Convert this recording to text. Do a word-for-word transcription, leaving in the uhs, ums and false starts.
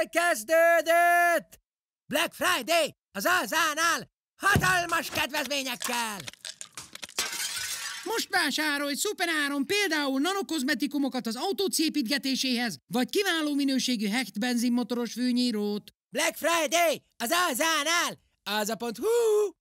Elkezdődött! Black Friday az Alzánál hatalmas kedvezményekkel! Most vásárolj szuperáron például nanokozmetikumokat az autó építgetéséhez, vagy kiváló minőségű Hecht benzinmotoros fűnyírót. Black Friday az Alzánál! alza pont hu